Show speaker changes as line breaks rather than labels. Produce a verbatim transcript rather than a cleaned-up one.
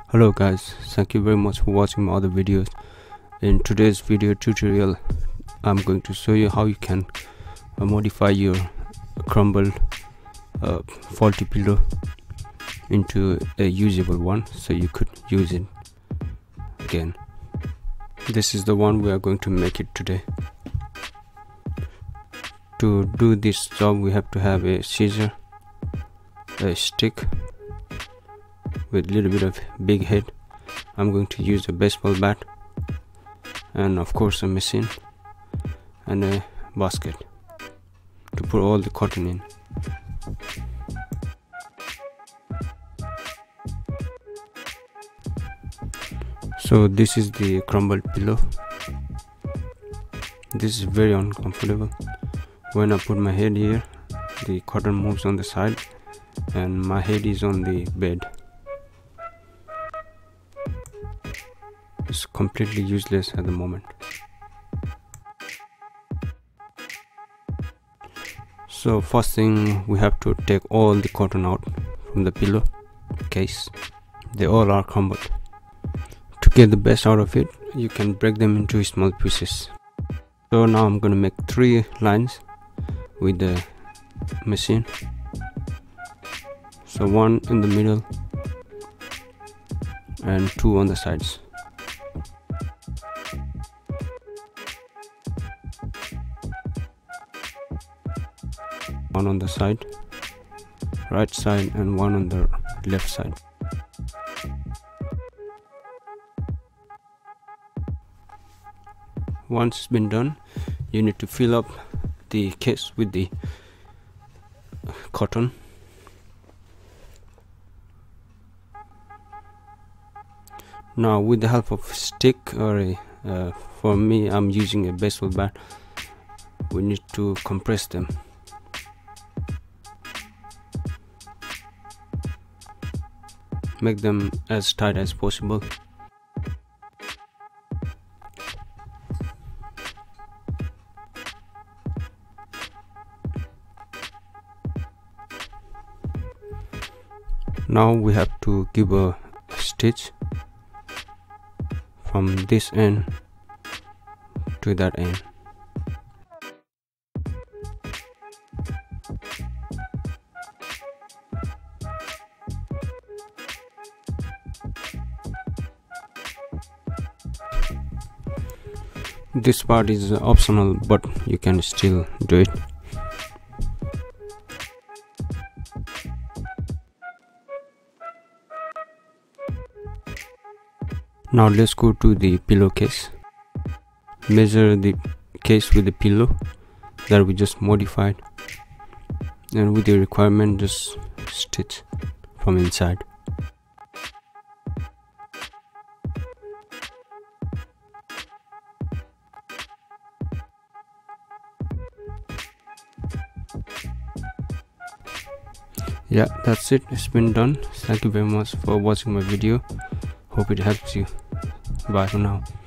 Hello guys, thank you very much for watching my other videos. In today's video tutorial I'm going to show you how you can uh, modify your crumbled uh, faulty pillow into a usable one so you could use it again. This is the one we are going to make it today. To do this job we have to have a scissor, a stick with a little bit of big head. I'm going to use a baseball bat, and of course a machine and a basket to put all the cotton in. So this is the crumbled pillow. This is very uncomfortable. When I put my head here, the cotton moves on the side and my head is on the bed. It's completely useless at the moment. So first thing, we have to take all the cotton out from the pillow case. They all are crumbled. To get the best out of it, you can break them into small pieces. So now I'm going to make three lines with the machine. So one in the middle and two on the sides. One on the side, right side, and one on the left side. Once it's been done, you need to fill up the case with the cotton. Now with the help of a stick or a uh, for me I'm using a baseball bat, we need to compress them. Make them as tight as possible. Now we have to give a stitch from this end to that end. This part is optional, but you can still do it. Now let's go to the pillowcase. Measure the case with the pillow that we just modified, and with the requirement just stitch from inside. Yeah, that's it. It's been done. Thank you very much for watching my video. Hope it helps you. Bye for now.